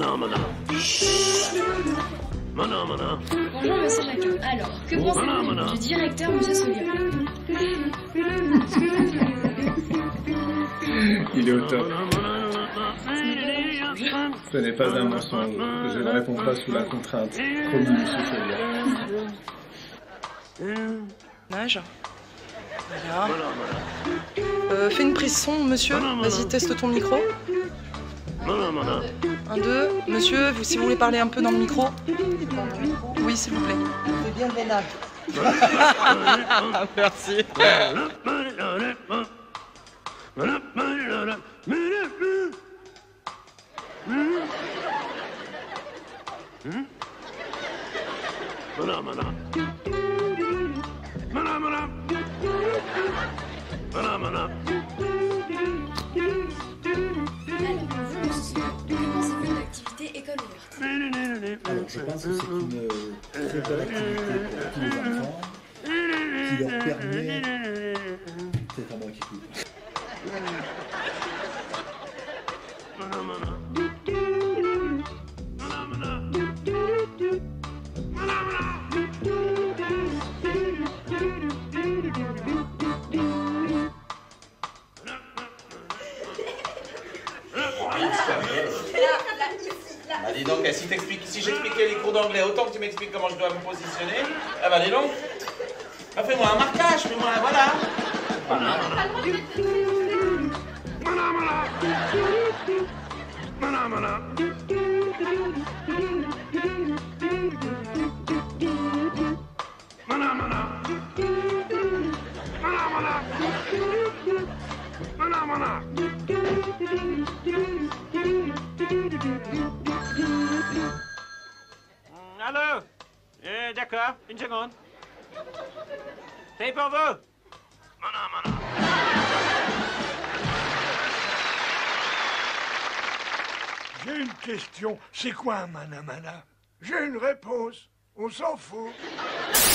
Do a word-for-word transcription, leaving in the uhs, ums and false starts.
Mana, mana. Mana, mana. Bonjour, monsieur Jacquin. Alors, que pensez-vous du directeur, monsieur Solier? Il est au top. Ce n'est pas un mensonge. Je ne réponds pas sous la contrainte. Promis, monsieur Solier. Nage. Voilà. Euh, fais une prise son, monsieur. Vas-y, teste ton micro. Un, deux. Monsieur, vous, si vous voulez parler un peu dans le micro. Oui, s'il vous plaît. C'est bien le ménage. Merci. Mana, mana. Mana, mana. Mana, mana. Alors, je pense que c'est une très belle activité pour tous les enfants qui leur permet... C'est à moi qui coupe. Bah dis donc, si, si j'expliquais les cours d'anglais autant que tu m'expliques comment je dois me positionner, ah bah dis donc, bah fais-moi un marquage, fais-moi un... voilà. Voilà. Mana, mana. Mana, mana. Mana, mana. Mana, mana. Allô? Euh, d'accord, une seconde. C'est pour vous. Mana, mana. J'ai une question. C'est quoi un mana-mana? J'ai une réponse. On s'en fout.